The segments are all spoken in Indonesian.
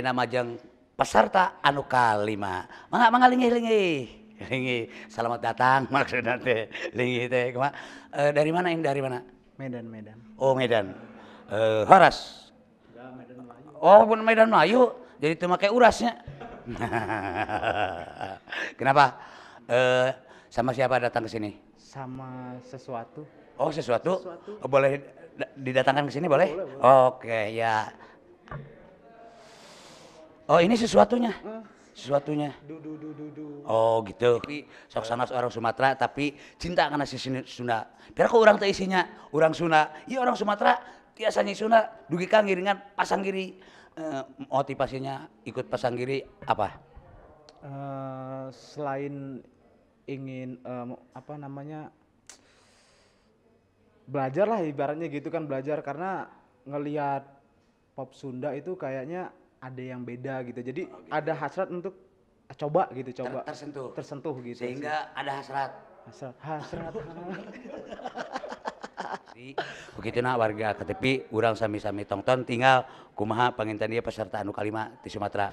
ayeuna majeng peserta anu kalima. Mangga linggih. Selamat datang maksudna teh. Linggih teh kumaha? Dari mana ini dari mana? Medan. Oh, Medan. Horas. Medan Melayu. Oh, bukan Medan Melayu. Jadi teu make urasnya. Kenapa? Sama siapa datang ke sini? Sama sesuatu. Oh, sesuatu? Oh, boleh didatangkan ke sini boleh? Boleh. Oke, ya. Oh, ini sesuatunya. Sesuatunya. Du. Oh, gitu. Tapi sok sanes orang Sumatera tapi cinta karena si Sunda. Biar kok orang teh isinya orang Sunda. Iya orang Sumatera tiasanya Sunda dugi ka ngiringan pasanggiri. Motivasinya ikut pasanggiri apa? Selain ingin belajar lah ibaratnya gitu kan, belajar karena ngelihat pop Sunda itu kayaknya ada yang beda gitu. Jadi ada hasrat untuk coba gitu, tersentuh gitu. Sehingga ada hasrat. Begitu na warga KTP urang sami-sami tongton tinggal kumaha panginten dia peserta anu kalima di Sumatera.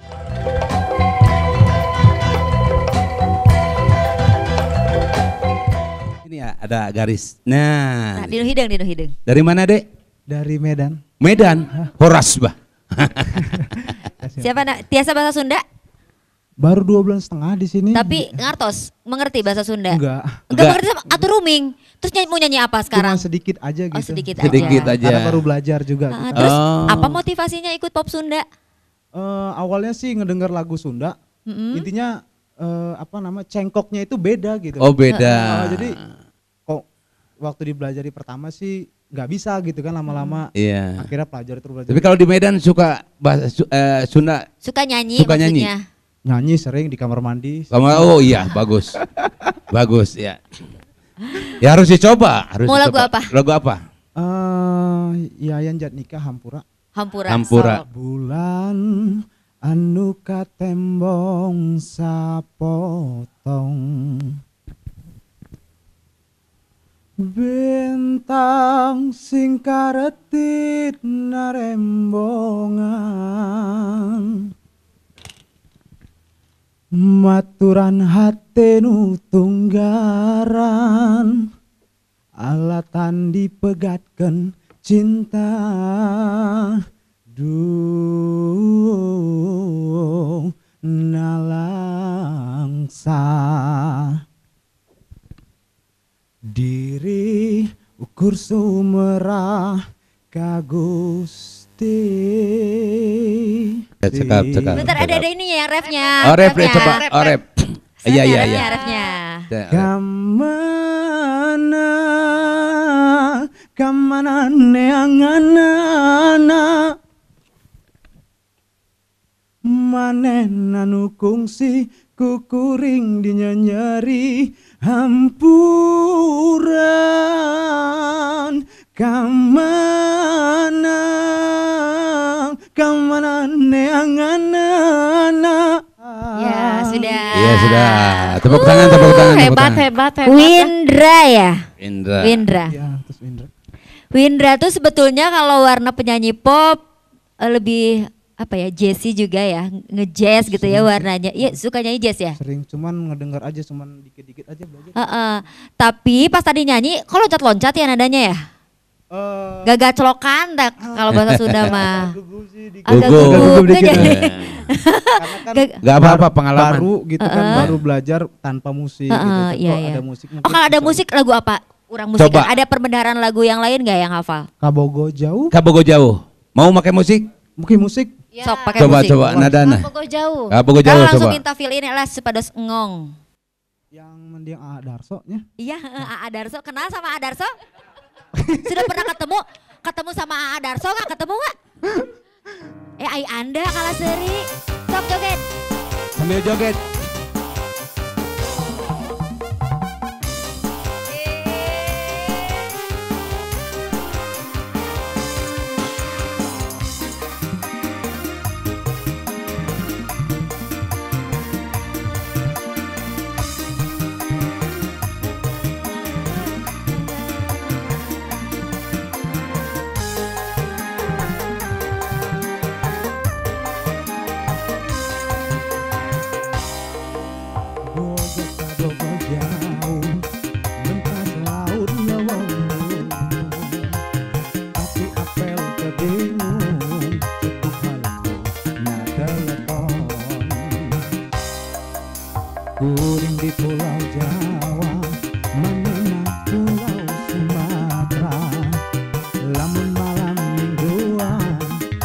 Ini ya ada garis. Nah, Dino Hideng. dari mana, Dek? Dari Medan. Medan. Horas, Bah. Siapa nak? Tiasa bahasa Sunda? Baru 2 bulan setengah di sini. Tapi ngartos, mengerti bahasa Sunda? Enggak. Enggak mengerti sama atau rooming. Terus mau nyanyi apa sekarang? Cuma sedikit aja gitu. Oh, sedikit Sedikit aja. Karena baru belajar juga. Gitu. Terus apa motivasinya ikut pop Sunda? Awalnya sih ngedenger lagu Sunda. Intinya cengkoknya itu beda gitu. Oh, beda. Jadi kok waktu dipelajari pertama sih nggak bisa gitu kan, lama-lama. Iya. Akhirnya terus belajar. Tapi kalau di Medan suka bahasa Sunda. Suka nyanyi maksudnya? Nyanyi sering di kamar mandi. Oh iya, bagus. Bagus ya. Ya harus dicoba, Mau lagu apa? Lagu apa? Yayan Jatnika Hampura. Hampura. Bulan anu katembong sapotong, bintang sing karetit narembongan, maturan hatenu tunggaran, alatan dipegatkeun cinta dung nalangsa, diri ukur sumerah ka Gusti. Cekap. Bentar ada ininya ya, refnya. Oh, ref, coba. Oh, ref. Iya. Refnya. Kamana neanganana, manehna nu kungsi kukuring dinyanyari hampuran, kamana neanganana. Ya sudah. Iya sudah. Tepuk tangan. Hebat. Windra ya. Indra. Ya, terus Indra. Windra tuh sebetulnya kalau warna penyanyi pop lebih apa ya, jazzy juga ya, ngejazz gitu ya warnanya. Iya suka nyanyi jazz ya? Sering, cuman ngedengar aja, cuman dikit-dikit aja belajar. Tapi pas tadi nyanyi kok loncat-loncat ya nadanya ya? Gagak celokan tak kalau bahasa Sunda mah. Agak gugup dikit. Karena Gak apa-apa pengalaman. Baru gitu kan, baru belajar tanpa musik gitu. Iya. Ada musik. Kalau ada musik lagu apa? Kurang musik. Coba. Ada perbendaharaan lagu yang lain gak yang hafal? Kabogo jauh. Mau pakai musik? Mungkin musik. Ya. Sok pakai musik. Coba nadana. Kabogo jauh. Jauh langsung coba. minta feel in lah sepadas ngong. Yang mendiang A Darso nya. Iya, A Darso. Kenal sama A Darso? Sudah pernah ketemu sama A Darso gak? Ketemu gak? Ai Anda kalah seri. Sok joget. Sambil joget. Kuring di Pulau Jawa, mengenang Pulau Sumatera. Lamun malam mingguan,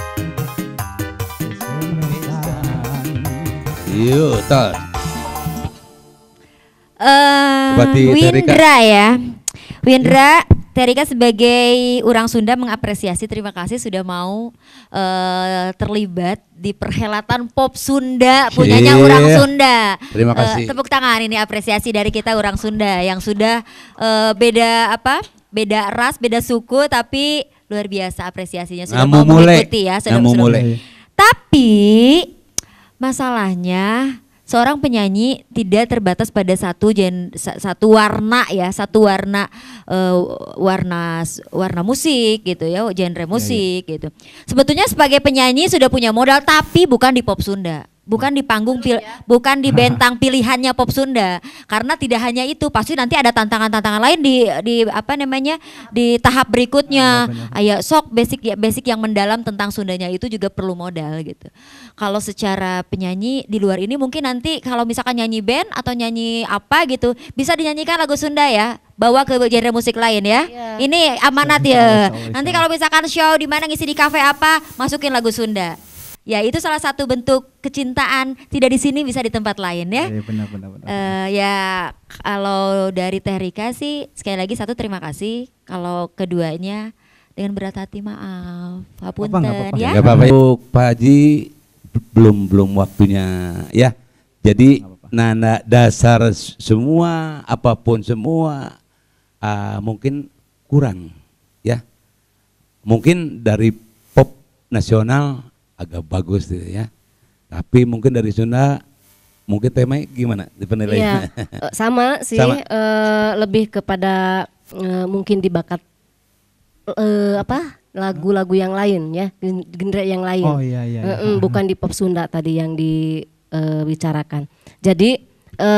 kesemetan. Yuk, tos. Berarti Windra ya. Windra, Terika sebagai orang Sunda mengapresiasi, terima kasih sudah mau terlibat di perhelatan pop Sunda punyanya Iya. orang Sunda. Terima kasih. Tepuk tangan ini apresiasi dari kita orang Sunda yang sudah beda apa? Beda ras, beda suku tapi luar biasa apresiasinya sudah mau mengikuti ya. Mulai. Tapi masalahnya seorang penyanyi tidak terbatas pada satu warna ya, satu warna warna musik gitu ya, genre musik gitu. Sebetulnya sebagai penyanyi sudah punya modal tapi bukan di pop Sunda. Bukan di panggung bukan di bentang pilihannya pop Sunda. Karena tidak hanya itu, pasti nanti ada tantangan-tantangan lain di apa namanya? Di tahap berikutnya. Ayo sok basic yang mendalam tentang Sundanya itu juga perlu modal gitu. Kalau secara penyanyi di luar ini mungkin nanti kalau misalkan nyanyi band atau nyanyi apa gitu, bisa dinyanyikan lagu Sunda ya. Bawa ke genre musik lain ya. Ini amanat ya. Nanti kalau misalkan show di mana ngisi di kafe apa, masukin lagu Sunda. Ya itu salah satu bentuk kecintaan, tidak di sini bisa di tempat lain ya. Iya, benar. Ya kalau dari Teh Rika sih sekali lagi satu terima kasih. Kalau keduanya dengan berat hati maaf. Hapunten Nggak apa-apa. ya. Gak apa-apa. Pak Haji belum waktunya ya. Jadi nana dasar semua apapun semua mungkin kurang ya. Mungkin dari pop nasional agak bagus gitu ya. Tapi mungkin dari Sunda mungkin temanya gimana di penilaiannya? Iya, sama sih. Sama. Lebih kepada mungkin di bakat apa lagu-lagu yang lain ya, genre yang lain. Oh iya. Bukan di pop Sunda tadi yang dibicarakan. Jadi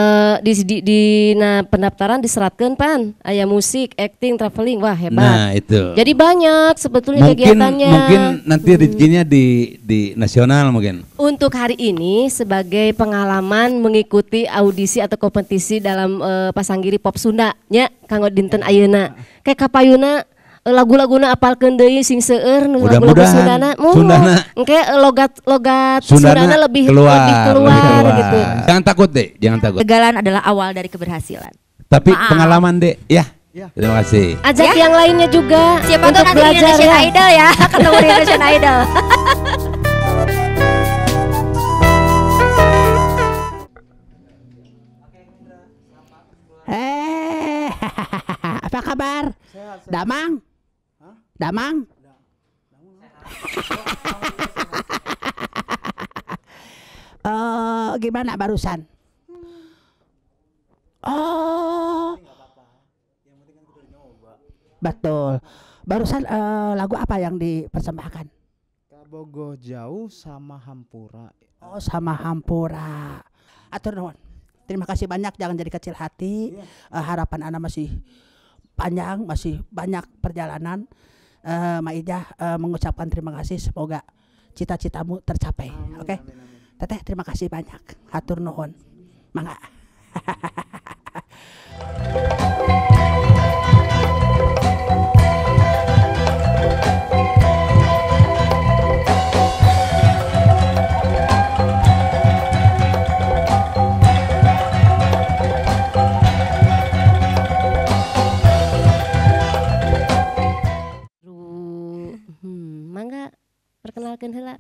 di pendaftaran diseratkan pan aya musik, acting, traveling, wah hebat. Nah itu. Jadi banyak sebetulnya kegiatannya. Mungkin nanti rezekinya di nasional mungkin. Untuk hari ini sebagai pengalaman mengikuti audisi atau kompetisi dalam Pasanggiri Pop Sunda nya kanggo dinten ayeuna. Kayak kapayuna lagu-laguna apalkeun deui sing seueur nu lagu-lagu Mudah-mudahan Sundana engke logat Sundana Sundana lebih keluar gitu. Jangan takut deh, jangan takut. Kegagalan adalah awal dari keberhasilan. Tapi Maaf. pengalaman deh, ya. Terima kasih. Ajak yang lainnya juga Siapa tuh untuk nanti di belajar Indonesian ya. Idol ya, ketemu di Indonesian Idol. Apa kabar? Damang? Damang? Gimana barusan? Oh, betul. Barusan lagu apa yang dipersembahkan? Kabogo Jauh sama Hampura. Oh, sama Hampura. Atur nuhun. Terima kasih banyak, jangan jadi kecil hati. Harapan Anda masih panjang, masih banyak perjalanan. Maijah mengucapkan terima kasih, semoga cita-citamu tercapai. Oke. Teteh terima kasih banyak. Hatur nuhun. Mangga. Mangga perkenalkan heula.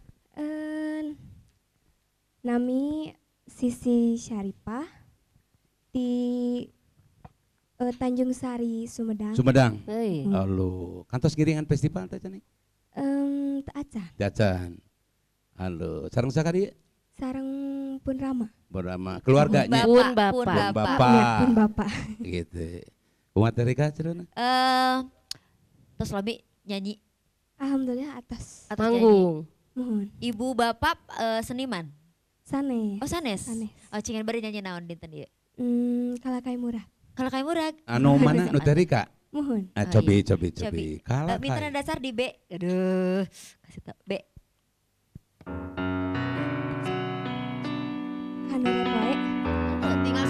Nami Sisi Syaripah di Tanjung Sari, Sumedang. Sumedang. Heuy. Halo, kantos giringan festival teh cenah. Tak acan. Jajan. Halo, sareng sakari Sarang pun Rama. bersama keluarganya. Pun bapak. Pun Ya, bapak. pun Bapak. Gitu. Umat Erika cerana. Terus lebih nyanyi Alhamdulillah atas. atau nyanyi. Manggung. Mohon. Ibu bapak seniman. Sane. Oh sanes. Sanes. Oh cingan bari nyanyi naon dinten ieu. Kalakai murah. Kalau kayak murag. Anu mana nu teh Rika? Mohon. Cobi. Kalah Minta kai. dasar di B. Aduh, kasih tau B. Hanura baik. Tinggal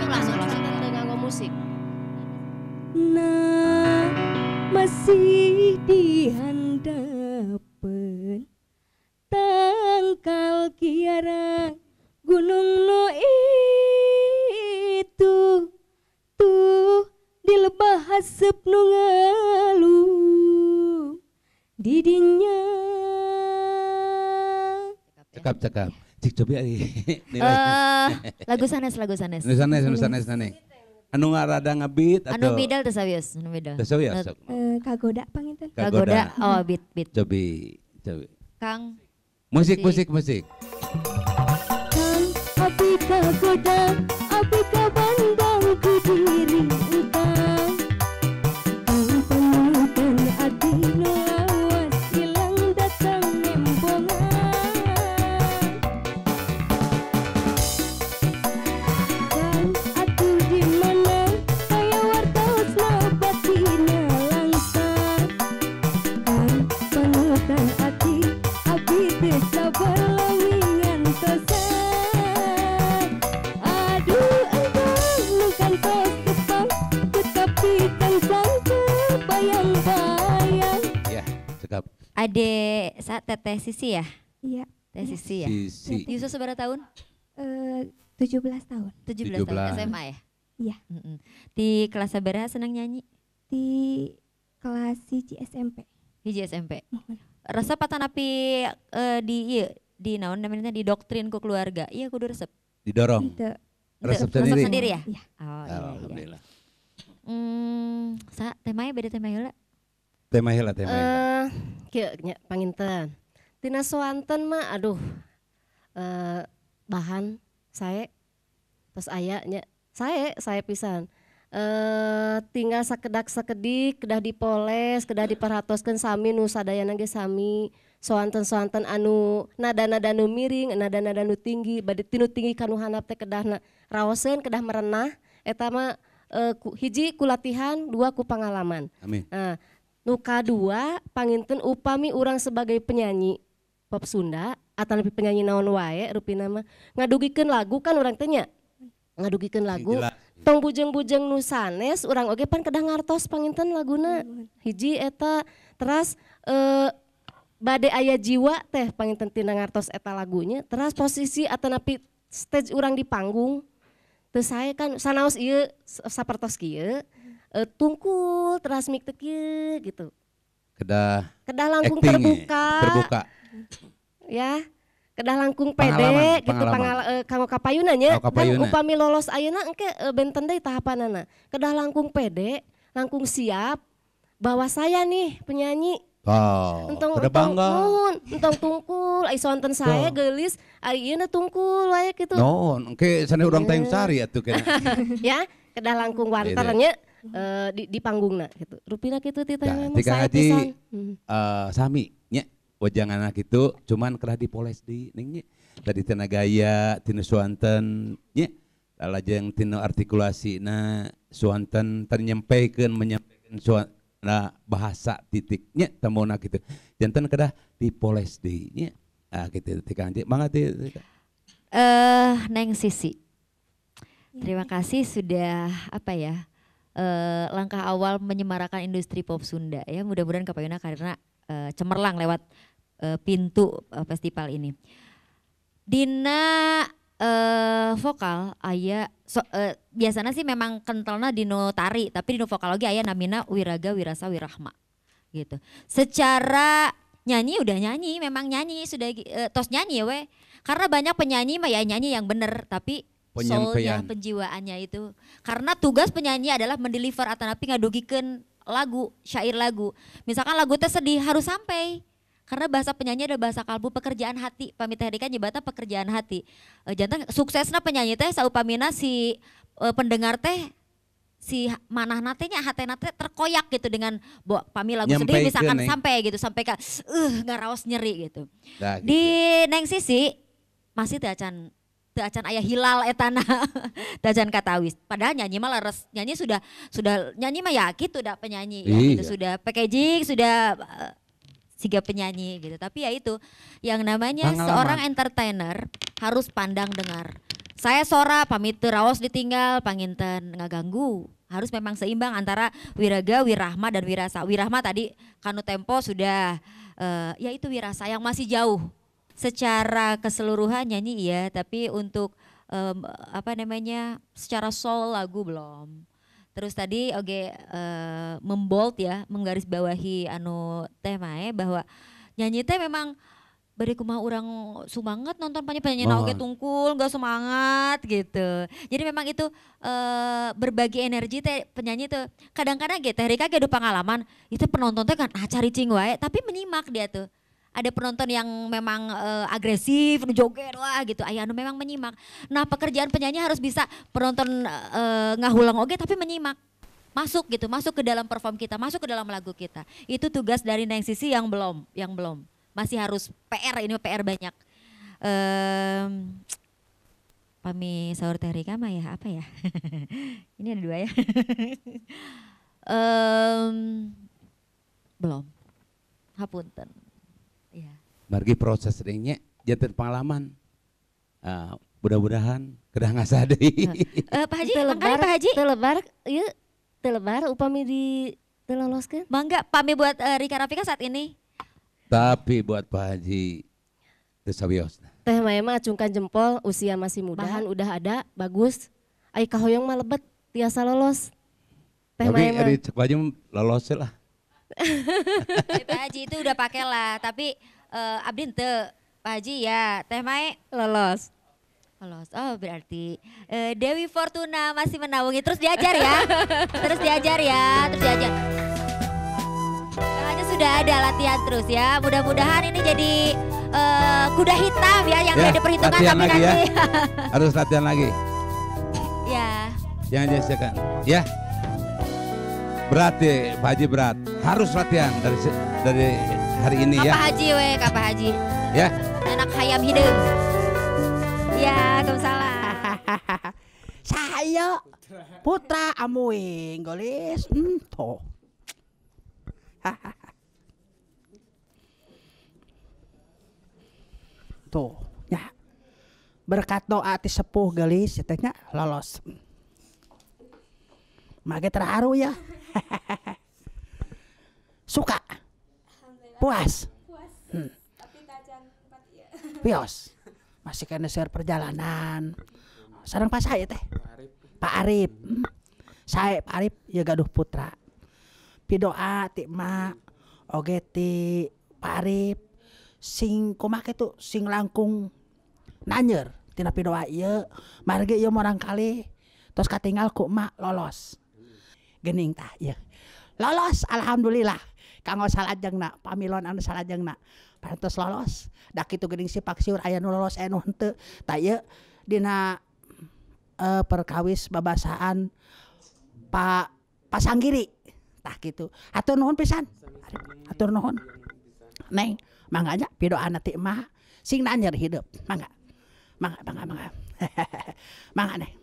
Nah masih dihandapen tangkal kiara gunung no itu tuh dilebah hasep nu ngalu didinya. Cekap. Cik coba nilai. Lagu sanes. Nu sanes nane. Anu ngarada ngebeat atau? Anu bidal teu sawios, anu bidal. Teu sawios. Kagoda panginten. Kagoda. Oh, beat. Cobi. Kang. Musik. Kang abi kagoda abi kabandang ku diri engkang. Kang penutan ati nu lawas hilang datang nembongan. Kang atuh di mana kaya wartosna batina langsat. Kang penutan ati abi teu sabar langingan tosan. Aduh engkang nu kantos tepang tetapi kangsang kebayang-bayang. Ya, cekap. Ade teteh Sisi ya? Iya, Teh Sisi ya? Sisi. Yusu seberapa tahun? 17 tahun 17 tahun 17. SMA ya? Iya. Di kelas sabaraha senang nyanyi? di kelas CC SMP. Hiji SMP. Resep atau napi di naon namanya di doktrin ku keluarga. Iya kudu resep. Didorong. Itu Resep Resep sendiri. sendiri ya? Iya. Oh iya. Alhamdulillah. Temanya beda tema heula. Tema heula. Kieu nya panginten. Tina soanten mah aduh bahan saya terus aya nya saya pisan. Tinggal sakedik kedah dipoles, kedah diperhatoskeun sami nu sadayana ge sami. Soanten anu nada-nada nu miring, nada-nada nu tinggi, bade tinu tinggi kanu handap teh kedah raoseun, kedah merenah. Eta mah hiji ku latihan, dua ku pengalaman. Amin. Nah, nu kadua panginten upami urang sebagai penyanyi pop Sunda atau lebih penyanyi naon wae rupina mah ngadugikeun lagu kan urang teh nya. Ngadugikeun lagu. Tong bujeng-bujeng nu sanes urang oge pan kedah ngartos panginten laguna. Hiji eta teras bade aya jiwa teh panginten tina ngartos eta lagunya. Teras posisi atau napi stage urang di panggung. Teu sae kan sanaos ieu sapertos kieu tungkul teras mik teu kieu gitu. Kedah Langkung acting terbuka. Ya. Kedah langkung pede Pengalaman, gitu pengalaman. kanggo kapayuna nya. Oh, kapayuna. Kan upami lolos ayeuna engke benten deui tahapanana. Kedah langkung pede, langkung siap bahwa saya nih penyanyi. Entong bangga. Entong tungkul ai sonten saya geulis ari ieu tungkul wae kitu. Non, engke sana urang tayang sari atuh kena. Ya, kedah langkung wanternya di panggungna gitu. Rupina kitu ti teh memang Tika saya haji pisan. sami nya wajangan anak itu cuman kedah dipoles di ning nya. Tadi tina gaya, tina suanten nya. Lajeng tina artikulasi suanten menyampaikan suana bahasa titiknya temuna gitu. Janten kedah dipoles di nya. Gitu tika haji mangga ti. Neng Sisi. Terima kasih sudah langkah awal menyemarakan industri pop Sunda ya. Mudah-mudahan kapayuna karena cemerlang lewat pintu festival ini. Dina vokal aya biasanya sih memang kentalna dino tari, tapi dino vokal lagi aya namina wiraga wirasa wirahma gitu. Secara nyanyi udah nyanyi, memang nyanyi sudah tos nyanyi ya we. Karena banyak penyanyi mah ya nyanyi yang bener, tapi soulnya, penjiwaannya itu. Karena tugas penyanyi adalah mendeliver atau napi ngadugikeun lagu, syair lagu. Misalkan lagu teh sedih harus sampai. Karena bahasa penyanyi ada bahasa kalbu, pekerjaan hati. Pamit teh kan nyebutna pekerjaan hati. Jantan suksesna penyanyi teh saupamina si pendengar teh si manahna teh nya hatena teh terkoyak gitu dengan pami lagu sedih misalkan sampai gitu sampai ka ngaraos nyeri gitu. Gitu. Di Neng Sisi masih teu acan aya hilal etana dajan katawis. Padahal nyanyi mah leres, nyanyi sudah nyanyi mah ya gitu dah penyanyi ya, gitu sudah packaging sudah siga penyanyi gitu. Tapi ya itu yang namanya seorang entertainer harus pandang dengar. Saya sora pamit teu raos ditinggal panginten ngaganggu. Harus memang seimbang antara wiraga, wirahma dan wirasa. Wirahma tadi kanu tempo sudah ya itu wirasa yang masih jauh. Secara keseluruhan nyanyi iya, tapi untuk apa namanya secara soul lagu belum. Terus tadi membold ya, menggarisbawahi anu teh mae bahwa nyanyi teh memang bari kumaha urang semangat nonton penyanyi oge tungkul gak semangat gitu. Jadi memang itu berbagi energi teh penyanyi tuh kadang-kadang gitu Rika ge ada pengalaman itu penonton teh kan cari cing wae tapi menyimak dia tuh. Ada penonton yang memang agresif, joget wah gitu. Aya anu memang menyimak. Nah, pekerjaan penyanyi harus bisa penonton ngahulang oge tapi menyimak. Masuk gitu, masuk ke dalam perform kita, masuk ke dalam lagu kita. Itu tugas dari Neng Sisi yang belum. Masih harus PR, ini PR banyak. Pami sahur teh Rika mah ya apa ya? Ini ada 2 ya. Belum. Hapunten. Ya. Margi proses ringnya jantan pengalaman. Mudah-mudahan kedah ngasa deui. Pak Haji, mangga Pak Haji. Telebar upami di teloloskeun. Mangga pami buat Rika Rafika saat ini. Tapi buat Pak Haji teu sawios. Teh Maya mah acungkan jempol, usia masih muda, bahan udah ada, bagus. Ai kahoyong mah lebet, tiasa lolos. Teh Tapi Maya mah. ada cek baju lolos lah. Pak Haji itu udah pakai lah, tapi abdi henteu. Pak Haji ya, Teh Mae Lolos. Oh berarti Dewi Fortuna masih menaungi, terus diajar ya. Terus diajar. Makanya sudah ada latihan terus ya. Mudah-mudahan ini jadi kuda hitam ya yang ada perhitungan latihan tapi lagi nanti. ya. Harus latihan lagi. Ya. Jangan disiakan. Ya. Berat ya, Pak Haji berat. Harus latihan dari hari ini ya. Kapa Haji Kapa Haji. Ya. Anak hayam hidup. Ya, kesalah. Saya putra amuing golis. Tuh. Tuh, ya. Berkat doa ti sepuh gelis tanya lolos. Mage terharu ya. Suka. Puas. Tapi tajan empati ya. Pios. Masih kena share perjalanan. Sareng pas saya teh. Pak Arif. Saya Pak Arif ya gaduh putra. Pidoa ti mak oge ti Pak Arif sing kumaha kitu sing langkung nanyer tina pidoa ieu marge ieu morang kali tos katinggal ku mak lolos. Geuning tah ieu. Lolos alhamdulillah. Kanggo salajengna pamilon anu salajengna parantos lolos. Da kitu geuning sipak siur aya nu lolos anu henteu. Tah ieu dina perkawis babasaan Pak Pasanggiri. Tah gitu. Hatur nuhun pisan. Hatur nuhun. Neng, mangganya pidoana ti mah sing nanyer hidup. Mangga. Mangga. Mangga Neng.